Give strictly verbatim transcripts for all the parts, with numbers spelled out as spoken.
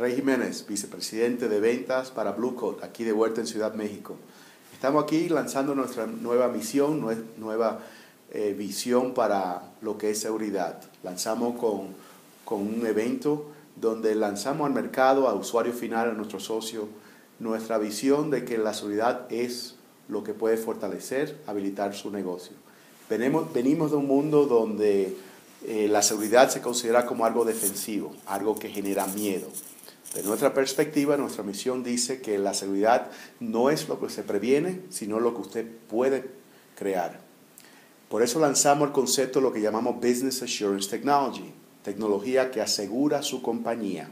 Rey Jiménez, vicepresidente de ventas para Blue Coat, aquí de vuelta en Ciudad México. Estamos aquí lanzando nuestra nueva misión, nueva eh, visión para lo que es seguridad. Lanzamos con, con un evento donde lanzamos al mercado, a usuario final, a nuestro socio, nuestra visión de que la seguridad es lo que puede fortalecer, habilitar su negocio. Venimos, venimos de un mundo donde eh, la seguridad se considera como algo defensivo, algo que genera miedo. De nuestra perspectiva, nuestra misión dice que la seguridad no es lo que se previene, sino lo que usted puede crear. Por eso lanzamos el concepto de lo que llamamos Business Assurance Technology, tecnología que asegura su compañía.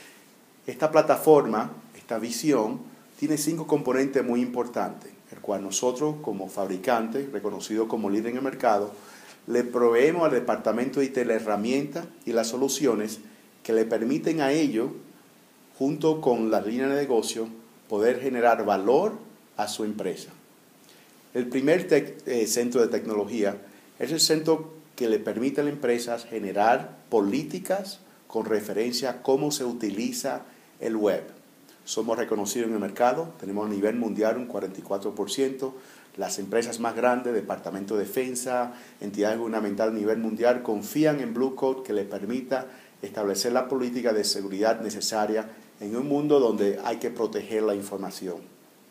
Esta plataforma, esta visión, tiene cinco componentes muy importantes, el cual nosotros, como fabricante, reconocido como líder en el mercado, le proveemos al departamento de I T la herramienta y las soluciones que le permiten a ellos, junto con la línea de negocio, poder generar valor a su empresa. El primer tec, eh, centro de tecnología es el centro que le permite a las empresas generar políticas con referencia a cómo se utiliza el web. Somos reconocidos en el mercado, tenemos a nivel mundial un cuarenta y cuatro por ciento. Las empresas más grandes, Departamento de Defensa, entidades gubernamentales a nivel mundial, confían en Blue Coat que les permita establecer la política de seguridad necesaria en un mundo donde hay que proteger la información.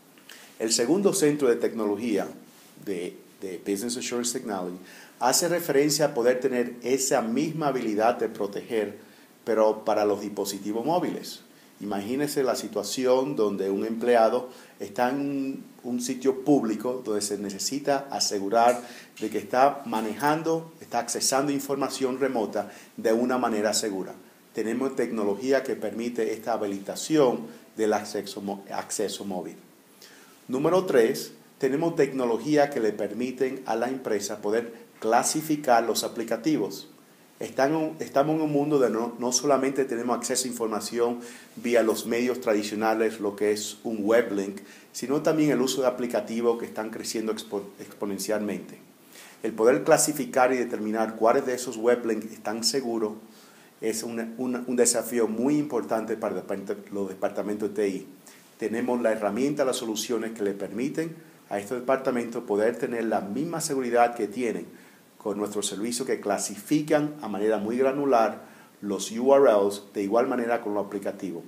El segundo centro de tecnología de, de Business Assurance Technology hace referencia a poder tener esa misma habilidad de proteger, pero para los dispositivos móviles. Imagínese la situación donde un empleado está en un sitio público donde se necesita asegurar de que está manejando, está accesando información remota de una manera segura. Tenemos tecnología que permite esta habilitación del acceso, acceso móvil. Número tres, tenemos tecnología que le permiten a la empresa poder clasificar los aplicativos. Estamos en un mundo donde no, no solamente tenemos acceso a información vía los medios tradicionales, lo que es un web link, sino también el uso de aplicativos que están creciendo expo, exponencialmente. El poder clasificar y determinar cuáles de esos web links están seguros es una, una, un desafío muy importante para los departamentos de T I. Tenemos la herramienta, las soluciones que le permiten a estos departamentos poder tener la misma seguridad que tienen con nuestros servicios que clasifican a manera muy granular los U R Ls de igual manera con los aplicativos.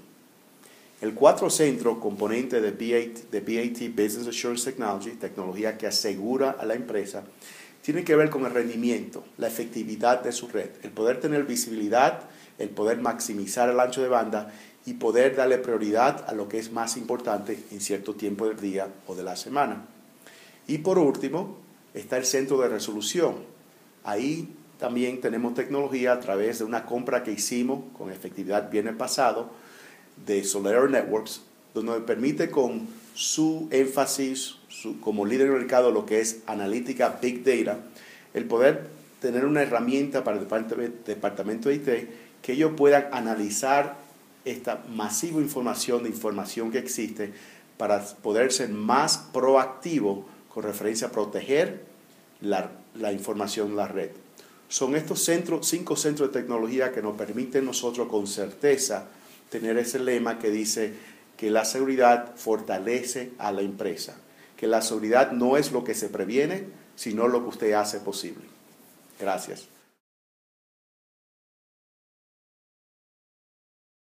El cuarto centro, componente de B A T, de B A T Business Assurance Technology, tecnología que asegura a la empresa, tiene que ver con el rendimiento, la efectividad de su red, el poder tener visibilidad, el poder maximizar el ancho de banda y poder darle prioridad a lo que es más importante en cierto tiempo del día o de la semana. Y por último, está el centro de resolución. Ahí también tenemos tecnología a través de una compra que hicimos con efectividad viernes pasado de Solera Networks, donde nos permite con su énfasis su, como líder en el mercado lo que es analítica Big Data, el poder tener una herramienta para el departamento de I T que ellos puedan analizar esta masiva información de información que existe para poder ser más proactivo con referencia a proteger la, la información en la red. Son estos centros, cinco centros de tecnología que nos permiten nosotros con certeza tener ese lema que dice que la seguridad fortalece a la empresa, que la seguridad no es lo que se previene, sino lo que usted hace posible. Gracias.